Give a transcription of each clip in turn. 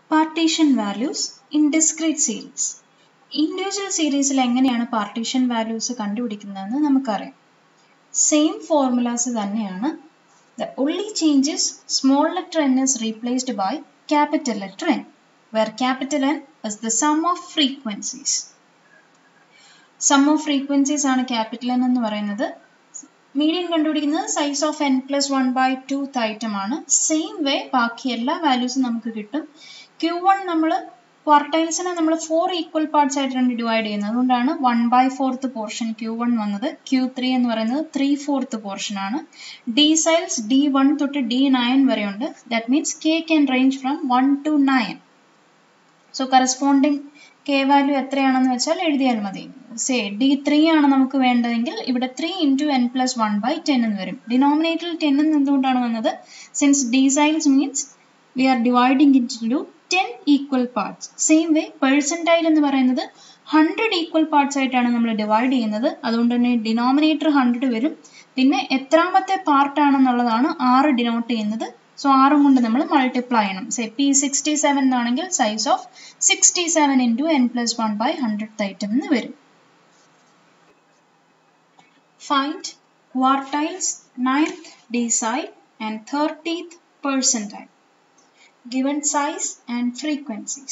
Partition values in discrete series. Individual സീരീസിൽ എങ്ങനെയാണ് partition values കണ്ടുപിടിക്കുന്നതെന്ന് നമുക്കറിയാം. സെയിം ഫോർമുലാസ് തന്നെയാണ്. The only change is small letter n is replaced by capital letter N, where capital N is the sum of frequencies. Sum of frequencies ആണ് capital N എന്ന് പറയുന്നത്. Median കണ്ടുപിടിക്കുന്നത് size of n plus 1/2 item ആണ്. Same way ബാക്കി എല്ലാ വാല്യൂസും നമുക്ക് കിട്ടും. Q1 നമ്മൾ ക്വാർട്ടൈൽസിനെ നമ്മൾ 4 ഈക്വൽ പാർട്സ് ആയിട്ടാണ് ഡിവൈഡ് ചെയ്യുന്നത്. അതുകൊണ്ടാണ് 1/4 പോർഷൻ Q1 വന്നത്. Q3 എന്ന് പറയുന്നത് 3/4 പോർഷൻ ആണ്. ഡീസൈൽസ് D1 തൊട്ട് D9 വരെ ഉണ്ട്. That means K can range from 1 to 9. So corresponding K value എത്രയാണെന്ന് വെച്ചാൽ എഴുതിയാൽ മതി. സേ D3 ആണ് നമുക്ക് വേണ്ടതെങ്കിൽ ഇവിടെ 3 × n + 1/10 എന്ന് വരും. ഡിനോമിനേറ്ററിൽ 10 എന്ന് എന്തുകൊണ്ടാണ് വന്നത്? Since deciles means we are dividing it into 10 equal parts. Same way percentile എന്ന് പറയുന്നത് 100 equal parts ആയിട്ടാണ് നമ്മൾ ഡിവൈഡ് ചെയ്യുന്നത്. അതുകൊണ്ട് തന്നെ ഡിനോമിനേറ്റർ 100 വരും. പിന്നെ എത്രാമത്തെ പാർട്ട് ആണെന്നുള്ളതാണ് 6 ഡിനോട്ട് ചെയ്യുന്നത്. സോ 6 കൊണ്ട് നമ്മൾ മൾട്ടിപ്ലൈ ചെയ്യണം. സേ P67 എന്നാണെങ്കിൽ size of 67 × n + 1/100th item എന്ന് വരും. Find quartiles, 9th decile and 30th percentile. Given size and frequencies.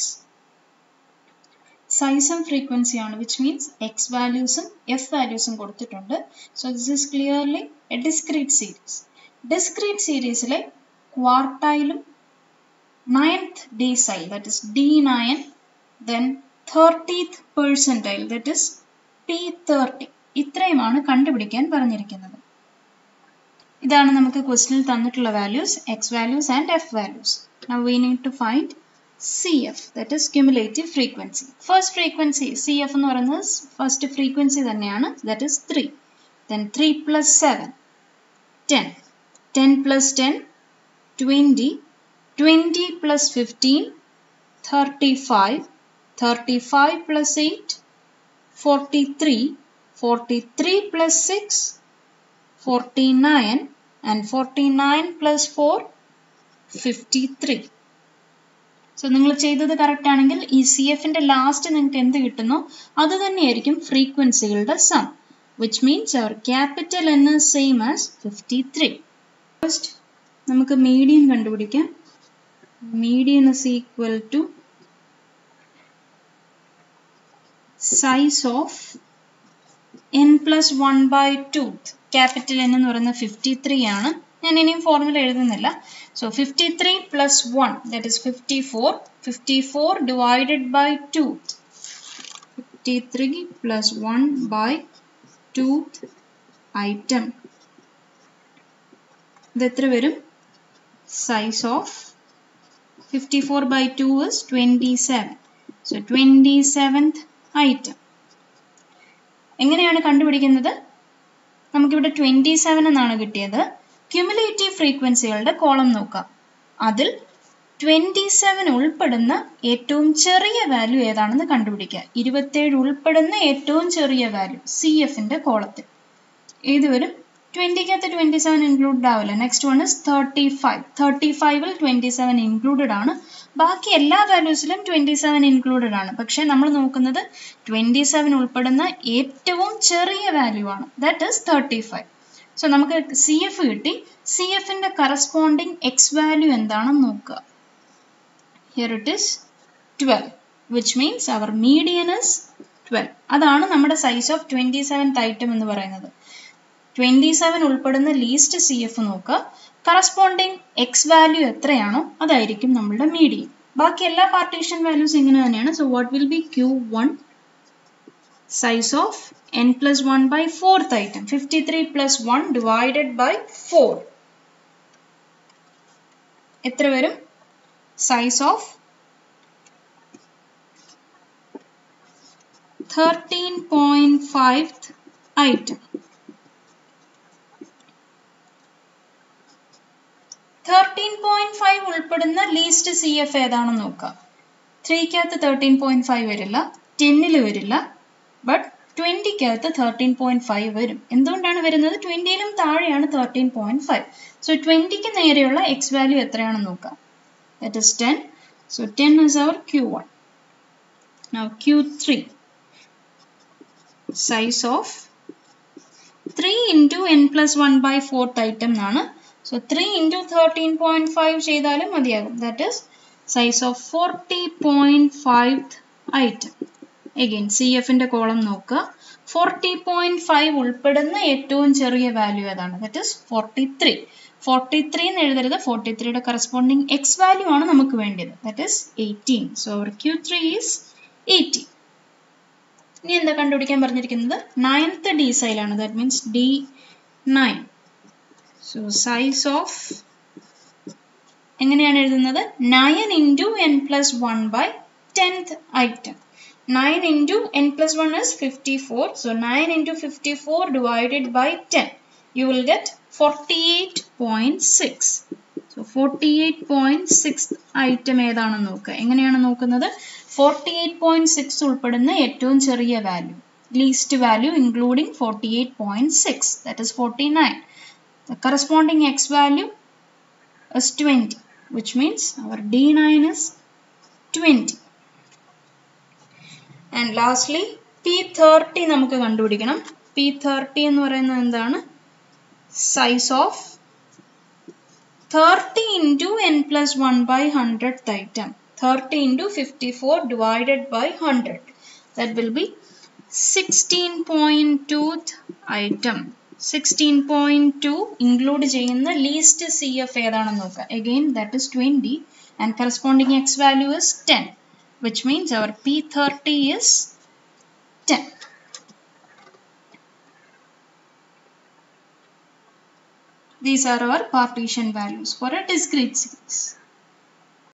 Size and frequency ആണ്, which means x values ഉം f values ഉം കൊടുത്തിട്ടുണ്ട്. So this is clearly a discrete series. Discrete seriesലെ quartile 9th decile, that is D9, then 30th percentile, that is P30. ഇത്രയുമാണ് കണ്ടുപിടിക്കാൻ പറഞ്ഞിരിക്കുന്നത്. ഇതാണ് നമുക്ക് ക്വസ്റ്റ്യനിൽ തന്നിട്ടുള്ള values, x values and f values. Now we need to find CF, that is cumulative frequency. First frequency CF എന്ന് പറയുന്നത് first frequency തന്നെയാണ്, that is 3. Then 3 + 7 10, 10 + 10 20, 20 + 15 35, 35 + 8 43, 43 + 6 49 and 49 + 4 53. So നിങ്ങൾ ചെയ്തത് കറക്റ്റ് ആണെങ്കിൽ ഈ സി എഫിന്റെ ലാസ്റ്റ് നിങ്ങൾക്ക് എന്ത് കിട്ടുന്നോ അത് തന്നെയായിരിക്കും ഫ്രീക്വൻസികളുടെ sum, which means our capital N is same as 53. First നമുക്ക് മീഡിയൻ കണ്ടുപിടിക്കാം. Median is equal to size of n + 1/2. Capital N എന്ന് പറയുന്നത് 53 ആണ്. ഞാൻ ഇനിയും ഫോർമുല എഴുതുന്നില്ല. So 53 + 1, that is 54. 54 divided by 2. 53 + 1/2 item. ഇത് എത്ര വരും? Size of 54/2 is 27. So 27th item. എങ്ങനെയാണ് കണ്ടുപിടിക്കുന്നത്? നമുക്കിവിടെ 27 എന്നാണ് കിട്ടിയത്. ക്യുമുലേറ്റീവ് ഫ്രീക്വൻസികളുടെ കോളം നോക്കാം. അതിൽ 27 ഉൾപ്പെടുന്ന ഏറ്റവും ചെറിയ വാല്യൂ ഏതാണെന്ന് കണ്ടുപിടിക്കുക. 27 ഉൾപ്പെടുന്ന ഏറ്റവും ചെറിയ വാല്യൂ CFന്റെ കോളത്തിൽ ഏത് വരും? 20ക്കകത്ത് 27 ഇൻക്ലൂഡഡ് ആവില്ല. Next one is 35. 35ൽ 27 ഇൻക്ലൂഡഡ് ആണ്. ബാക്കി എല്ലാ വാല്യൂസിലും 27 ഇൻക്ലൂഡഡ് ആണ്. പക്ഷെ നമ്മൾ നോക്കുന്നത് 27 ഉൾപ്പെടുന്ന ഏറ്റവും ചെറിയ വാല്യൂ ആണ്. That is 35. സോ നമുക്ക് CF കിട്ടി. CFന്റെ കറസ്പോണ്ടിങ് x വാല്യൂ എന്താണെന്ന് നോക്കുക. Here it is 12, which means our median is 12. അതാണ് നമ്മുടെ സൈസ് ഓഫ് 27th ഐറ്റം എന്ന് പറയുന്നത്. 27 ഉൾപ്പെടുന്ന ലീസ്റ്റ് CF നോക്കുക. കറസ്പോണ്ടിങ് x വാല്യൂ എത്രയാണോ അതായിരിക്കും നമ്മളുടെ മീഡിയൻ. ബാക്കി എല്ലാ പാർട്ടീഷൻ വാല്യൂസ് ഇങ്ങനെ തന്നെയാണ്. So what will be Q1 size of n + 1/4th item. 53 + 1 divided by 4. എത്ര വരും? Size of 13.5th item. 13.5 ഉൾപ്പെടുന്ന ലീസ്റ്റ് CF ഏതാണെന്ന് നോക്കാം. 3ക്കകത്ത് 13.5 വരില്ല, 10ൽ വരില്ല, ബട്ട് 20ക്കകത്ത് 13.5 വരും. എന്തുകൊണ്ടാണ് വരുന്നത്? 20ലും താഴെയാണ് 13.5. സോ 20ക്ക് നേരെയുള്ള x വാല്യൂ എത്രയാണെന്ന് നോക്കാം. That is 10. So 10 is our Q1. Now Q3, size of 3 into n plus 1 by 4th item nana. So 3 into 13.5 ചെയ്താലും മതിയാകും. That is size of 40.5th item. Again CF ന്റെ കോളം നോക്കുക. 40.5 ഉൾപ്പെടുന്ന ഏറ്റവും ചെറിയ വാല്യൂ ഏതാണ്? That is 43. 43 എന്ന് എഴുതരുത്. 43 യുടെ corresponding x value ആണ് നമുക്ക് വേണ്ടത്. That is 18. So our Q3 is 18. ഇനി എന്താ കണ്ടുപിടിക്കാൻ പറഞ്ഞിരിക്കുന്നത്? 9th decile ആണ്. That means D9. So size of എങ്ങനെയാണ് എഴുതുന്നത്? 9 into n plus 1 by 10th item. 9 into n plus 1 is 54. So 9 into 54 divided by 10. You will get 48.6. So 48.6 item ഏതാണെന്ന് നോക്കുക. എങ്ങനെയാണ് നോക്കുന്നത്? 48.6 ഉൾപ്പെടുന്ന ഏറ്റവും ചെറിയ value. Least value including 48.6. That is 49. The corresponding x value is 20. Which means our D9 is 20. And lastly, P30 നമുക്ക് കണ്ടുപിടിക്കണം. P30 എന്ന് പറയുന്നത് എന്താണ്? Size of 30 into n plus 1 by 100th item. 30 into 54 divided by 100. That will be 16.2th item. 16.2 include ചെയ്യുന്ന least CF ഏതാണെന്ന് നോക്കുക. Again that is 20 and corresponding x value is 10. Which means our P30 is 10. These are our partition values for a discrete series.